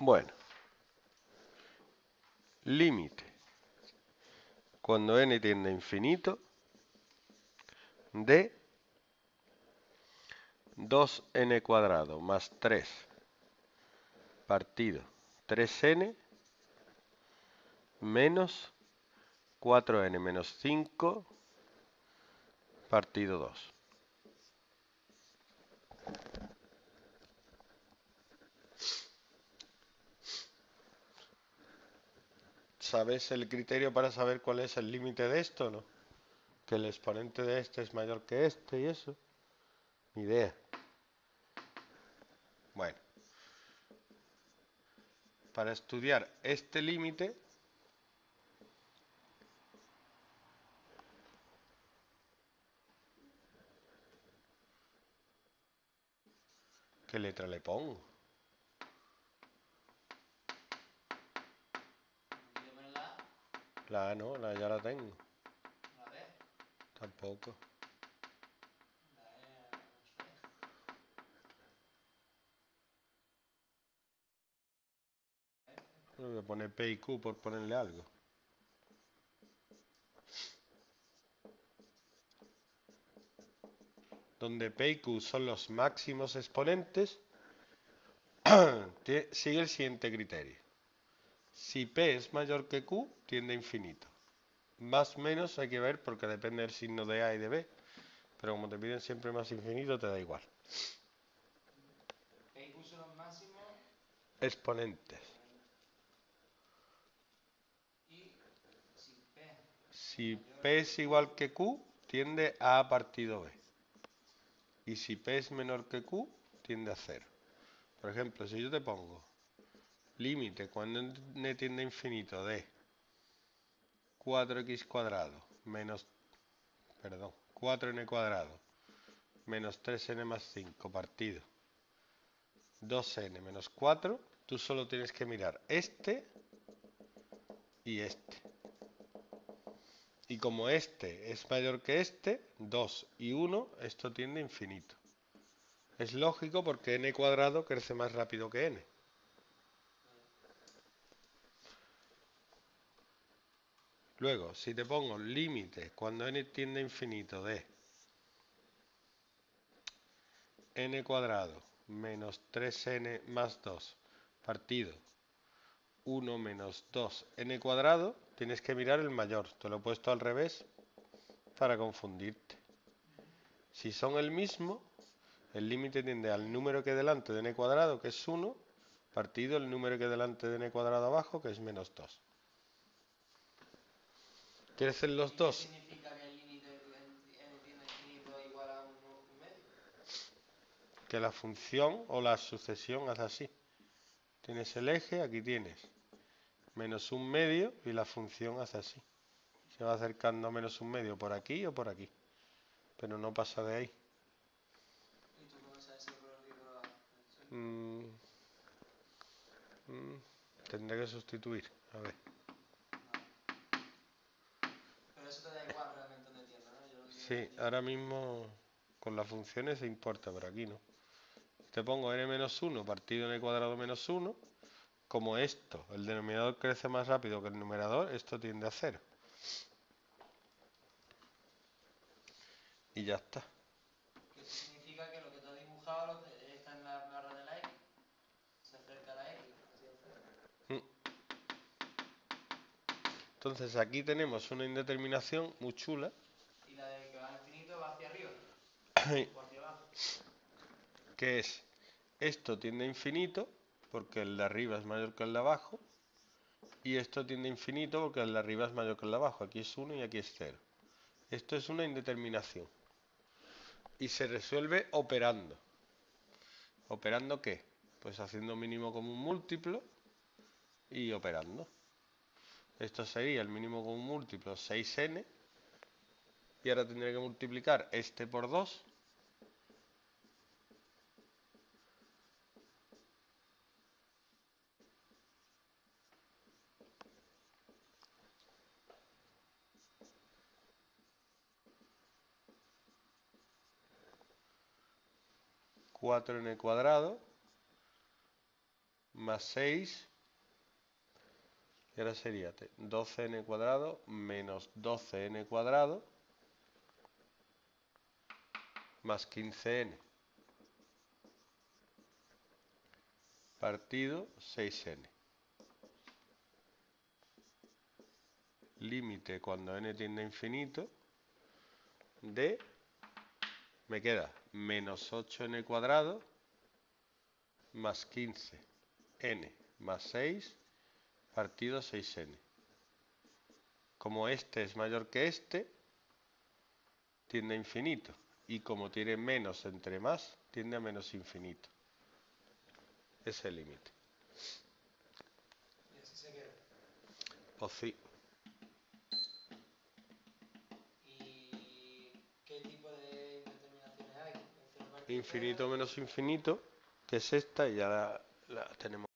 Bueno, límite cuando n tiende a infinito de 2n cuadrado más 3 partido 3n menos 4n menos 5 partido 2. ¿Sabes el criterio para saber cuál es el límite de esto, no? Que el exponente de este es mayor que este y eso. Ni idea. Bueno, para estudiar este límite, ¿qué letra le pongo? La A no, la A ya la tengo. La D, Tampoco. la E, no sé. Le voy a poner P y Q por ponerle algo. Donde P y Q son los máximos exponentes, sigue el siguiente criterio. Si P es mayor que Q, tiende a infinito. Más o menos hay que ver porque depende del signo de A y de B. Pero como te piden siempre más infinito, te da igual. P y Q son los máximos Exponentes. y si P Si mayor P que es Q, igual que Q, tiende a A partido B. Y si P es menor que Q, tiende a 0. Por ejemplo, si yo te pongo límite cuando n tiende a infinito de 4x cuadrado menos, perdón, 4n cuadrado menos 3n más 5 partido 2n menos 4, tú solo tienes que mirar este y este. Y como este es mayor que este, 2 y 1, esto tiende a infinito. Es lógico porque n cuadrado crece más rápido que n. Luego, si te pongo límite cuando n tiende a infinito de n cuadrado menos 3n más 2 partido 1 menos 2n cuadrado, tienes que mirar el mayor. Te lo he puesto al revés para confundirte. Si son el mismo, el límite tiende al número que delante de n cuadrado, que es 1, partido el número que delante de n cuadrado abajo, que es menos 2. ¿Quieres hacer los ¿y qué dos? significa que el límite n tiende a infinito es igual a 1,5? Que la función o la sucesión hace así. Tienes el eje, aquí tienes menos un medio y la función hace así. Se va acercando a menos un medio por aquí o por aquí. Pero no pasa de ahí. ¿Y tú cómo sabes si es por arriba o por abajo? ¿Sí? Mm, Tendré que sustituir. A ver. Vale. Pero eso te da igual realmente donde tienda, ¿no? Yo lo que quiero es Sí, que tienda. ahora mismo con las funciones se importa, pero aquí no. Te pongo n menos 1 partido n cuadrado menos 1. Como esto, el denominador crece más rápido que el numerador, esto tiende a 0. Y ya está. Que eso significa que lo que tú has dibujado está en la barra de la X, se acerca a la X hacia el cero. Mm. Entonces aquí tenemos una indeterminación muy chula. Y la de que va al infinito va hacia arriba o hacia abajo. Que es, esto tiende a infinito porque el de arriba es mayor que el de abajo, y esto tiende a infinito porque el de arriba es mayor que el de abajo. Aquí es 1 y aquí es 0. Esto es una indeterminación. Y se resuelve operando. ¿Operando qué? Pues haciendo mínimo común múltiplo y operando. Esto sería el mínimo común múltiplo 6n. Y ahora tendré que multiplicar este por 2. Cuatro n cuadrado más 6, y ahora sería 12n cuadrado menos 12n cuadrado más 15n partido 6n. Límite cuando n tiende a infinito de, me queda menos 8n cuadrado más 15n más 6 partido 6n. Como este es mayor que este, tiende a infinito. Y como tiene menos entre más, tiende a menos infinito. Ese es el límite. Y así se queda. Pues sí. ¿Y qué tipo de indeterminaciones hay? ¿El cero partido Infinito cero? menos infinito, que es esta, y ya la tenemos.